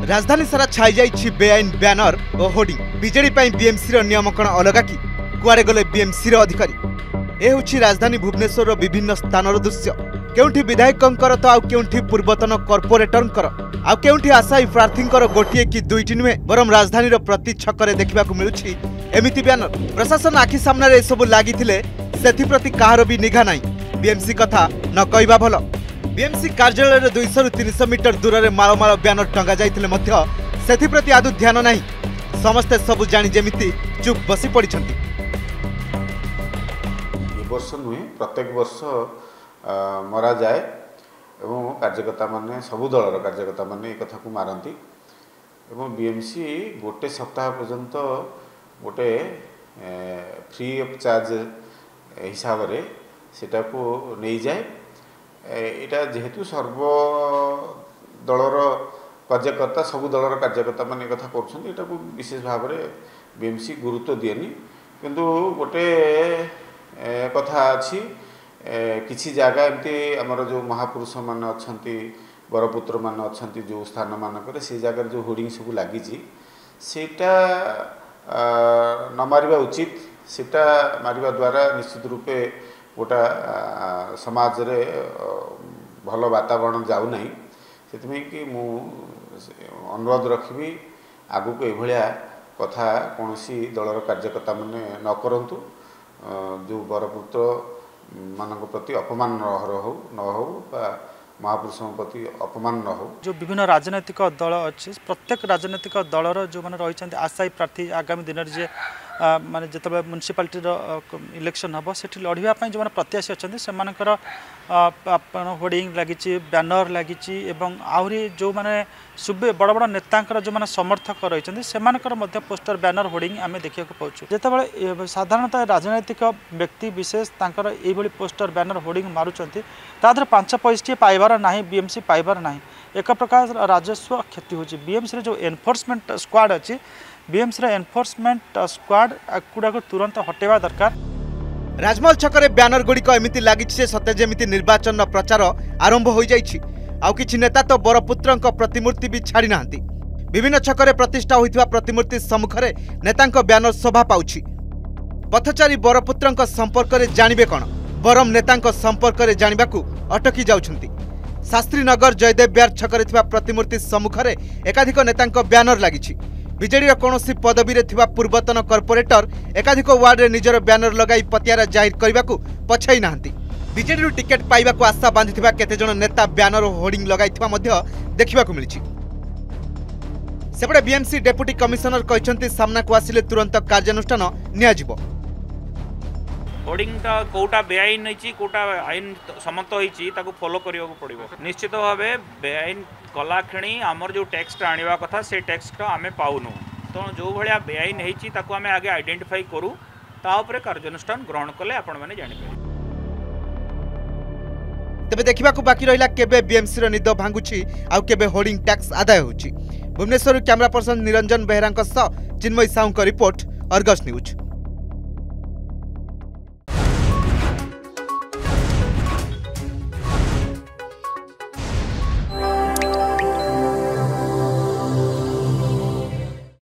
राजधानी सारा छाई जाइछि बेआईन बैनर और होर्डिंग। बीजेडी बीएमसी नियम कण अलग कि कुआडे गले बीएमसी अधिकारी। ए होछि राजधानी भुवनेश्वर विभिन्न स्थानर दृश्य। केउठी विधायकंकर तो आउ केउठी पूर्वतन कॉर्पोरेटरंकर आउ केउठी आशायी प्रार्थींकर गोटिए कि दुईटी नुहे बरम राजधानीर प्रति छकरे देखिबाकू मिलुछि एमिति बैनर। प्रशासन आखि सामने एसबू लागिथिले सेथिप्रति काहार भी निघा नाही। बीएमसी कथा न कहवा भल। बीएमसी कार्यालय 200 ରୁ 300 मीटर दूर में मालमाल बैनर टंगा जाइथिले मध्य सेथिप्रति आदु ध्यान नाही। समस्ते सबु जानि जेमिति चुप बसी पड़िछंती। ए वर्ष नुहे प्रत्येक वर्ष मरा जाए एवं कार्यकर्ता माने सबु दलर कार्यकर्ता माने ए कथा को मारंती एवं बीएमसी गोटे सप्ताह पर्यंत गोटे फ्री ऑफ चार्ज हिसाब रे सेटा को नहीं जाए। एटा जेहेतु सर्व दलर कार्यकर्ता सबु दलर कार्यकर्ता माने कथा करछन एटा को विशेष भाव रे बीएमसी गुरुत्व दिएनी। किंतु गोटे कथा अछि किछि जगह एमती हमर जो महापुरुष मान अछंती बरपुत्र मान अछंती जो स्थान मानकर से जगह जो होर्डिंग सब लागि छी सेटा न मारिबा उचित। सेटा मारिबा द्वारा निश्चित रूपे गोटा समाज रे भल वातावरण जाऊ नहीं। से कि मु अनुरोध रखी आगु को एभलिया कथा कौन दलर कार्यकर्ता माने न करंतु। जो बरपुत्र मानक प्रति अपमान न हो महापुरुषों प्रति अपमान न हो। जो विभिन्न राजनैतिक दल अच्छे प्रत्येक राजनैतिक दलर जो मैंने रही आशायी प्रार्थी आगामी दिन में माने जो म्युनिसिपालिटी इलेक्शन हम से लड़ाई जो प्रत्याशी अच्छा से होर्डिंग लगी बैनर लगी आहरी जो मैंने सुबे बड़ बड़ नेता जो मैंने समर्थक रही से पोस्टर बैनर होर्डिंग आम देखा पाचु। जिते साधारणतः राजनैतिक व्यक्ति विशेष ये पोस्टर बैनर होर्डिंग मारुंट तादर 5 पैसा पाइबार ना बीएमसी पाइबार ना एक प्रकार राजस्व क्षति होची। बीएमसी जो एनफोर्समेंट स्क्वाड अच्छी बीएमसी एनफोर्समेंट स्क्वाड गुड़ा को तुरंत हटेवा दरकार। राजमहल छकरे बैनर गुड़िक एमिति लागिछि सते जेमिति निर्वाचन प्रचार आरंभ हो जाइछि। आउ किछि नेता तो बरपुत्रंक प्रतिमूर्ति भी छाड़ी नाहंती। विभिन्न छकरे प्रतिष्ठा होइथिबा प्रतिमूर्ति सम्मुखरे नेतांक बैनर शोभा पाउछि। पथचारी बरपुत्रंक संपर्क रे जानिबे कोन बरम नेतांक संपर्क रे जानिबाकू अटकी जाउछंती। शास्त्रीनगर जयदेव बिहार छकरे थिबा प्रतिमूर्ति सम्मुखरे एकाधिक नेतांक बैनर लागिछि। बीजेडी कौनसी पदवी रे थिबा पूर्वतन कॉर्पोरेटर एकाधिक वार्ड रे निजर बैनर लगाई पतियारा जाहिर करबाकू पछाई नाहंती। बीजेडी टिकेट पाइबाकू आशा बांधिथिबा केते जण नेता बैनर होर्डिंग लगाइथिबा मध्य देखिबाकू मिलिछि। सेपटे बीएमसी डेप्यूटी कमिशनर कहछंती सामना को आसिले तुरंत कार्यानुष्ठान नियाजिबो। होर्डिंग कोटा बेआईन नहीं कोटा आईन सम्मत होती फॉलो करने को पड़ो। निश्चित भाव बेआईन कला क्षणी आमर जो टैक्स आने कथा से टैक्स आम पाऊनु तो जो भाया बेआईन होती आम आगे आइडेंटिफाई करूँ तापर कार्यानुष्ठान ग्रहण कले आपण मैंने जानिपारे। तेबे देखा बाकी रहा केबे बीएमसी निद भांगुछि आउ केबे होर्डिंग टैक्स आदाय होछि। Bhubaneswar camera person Niranjan Behera Chinmayee Sahu report Argus news.